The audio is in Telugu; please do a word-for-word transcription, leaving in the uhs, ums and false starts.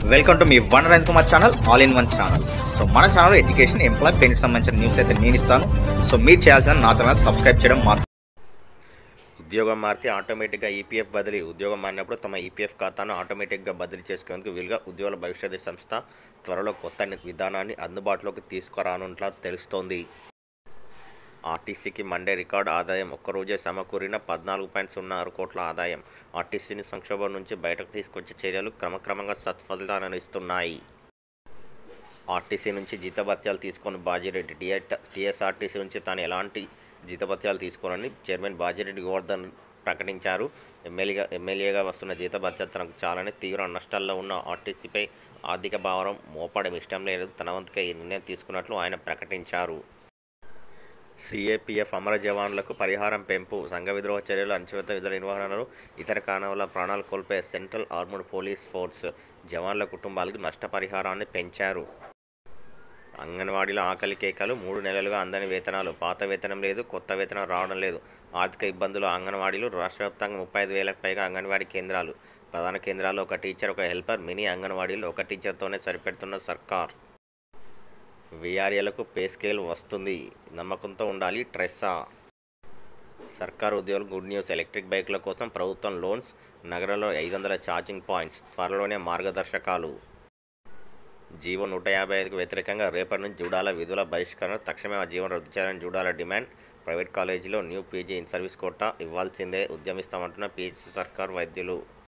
వెల్కమ్ టు మీ వన్ రైన్ Kumar channel, all in one channel. So మన ఛానల్ ఎడ్యుకేషన్, ఎంప్లాయ్, పెన్షన్ సంబంధించిన న్యూస్ అయితే నేను ఇస్తాను. సో మీరు చేయాల్సిన నా ఛానల్ సబ్స్క్రైబ్ చేయడం మాత్రం. ఉద్యోగం మారితే ఆటోమేటిక్గా ఈపీఎఫ్ బదిలీ. ఉద్యోగం మారినప్పుడు తమ ఈపీఎఫ్ ఖాతాను ఆటోమేటిక్గా బదిలీ చేసుకునేందుకు వీలుగా ఉద్యోగుల భవిష్యత్తు సంస్థ త్వరలో కొత్త విధానాన్ని అందుబాటులోకి తీసుకురానున్నట్లు తెలుస్తోంది. ఆర్టీసీకి మండే రికార్డు ఆదాయం. ఒక్కరోజే సమకూరిన పద్నాలుగు పాయింట్ సున్నా ఆరు కోట్ల ఆదాయం. ఆర్టీసీని సంక్షోభం నుంచి బయటకు తీసుకొచ్చే చర్యలు క్రమక్రమంగా సత్ఫలితాలను ఇస్తున్నాయి. ఆర్టీసీ నుంచి జీతభత్యాలు తీసుకొని బాజిరెడ్డి. టీఎస్ఆర్టీసీ నుంచి తాను ఎలాంటి జీతభత్యాలు తీసుకోనని చైర్మన్ బాజిరెడ్డి గోవర్ధన్ ప్రకటించారు. ఎమ్మెల్యేగా ఎమ్మెల్యేగా వస్తున్న జీతభత్యాలు తనకు చాలని, తీవ్ర నష్టాల్లో ఉన్న ఆర్టీసీపై ఆర్థిక భారం మోపడం ఇష్టం లేదు, తన వంతుగా ఈ నిర్ణయం తీసుకున్నట్లు ఆయన ప్రకటించారు. సీఏపీఎఫ్ అమర జవాన్లకు పరిహారం పెంపు. సంఘ విద్రోహ చర్యలు, అణచివేత విధుల నిర్వహణలో ఇతర కారణాల వల్ల ప్రాణాలు కోల్పోయే సెంట్రల్ ఆర్మ్డ్ పోలీస్ ఫోర్స్ జవాన్ల కుటుంబాలకు నష్టపరిహారాన్ని పెంచారు. అంగన్వాడీల ఆకలి కేకలు. మూడు నెలలుగా అందని వేతనాలు. పాత వేతనం లేదు, కొత్త వేతనం రావడం లేదు. ఆర్థిక ఇబ్బందులు. అంగన్వాడీలు. రాష్ట్ర వ్యాప్తంగా ముప్పై ఐదు వేలకు పైగా అంగన్వాడీ కేంద్రాలు. ప్రధాన కేంద్రాల్లో ఒక టీచర్, ఒక హెల్పర్. మినీ అంగన్వాడీలు ఒక టీచర్తోనే సరిపెడుతున్న సర్కార్. వీఆర్ఏలకు పే స్కేల్ వస్తుంది, నమ్మకంతో ఉండాలి ట్రెస్సా. సర్కారు ఉద్యోగులకు గుడ్ న్యూస్. ఎలక్ట్రిక్ బైకుల కోసం ప్రభుత్వం లోన్స్. నగరంలో ఐదు వందల ఛార్జింగ్ పాయింట్స్. త్వరలోనే మార్గదర్శకాలు. జీవో నూట యాభై ఐదుకు వ్యతిరేకంగా రేపటి నుంచి జూడాల విధుల బహిష్కరణ. తక్షణమే ఆ జీవో రద్దు చేయాలని జూడాల డిమాండ్. ప్రైవేట్ కాలేజీలో new PG in service quota ఇవ్వాల్సిందే, ఉద్యమిస్తామంటున్న పీహెచ్సీ సర్కారు వైద్యులు.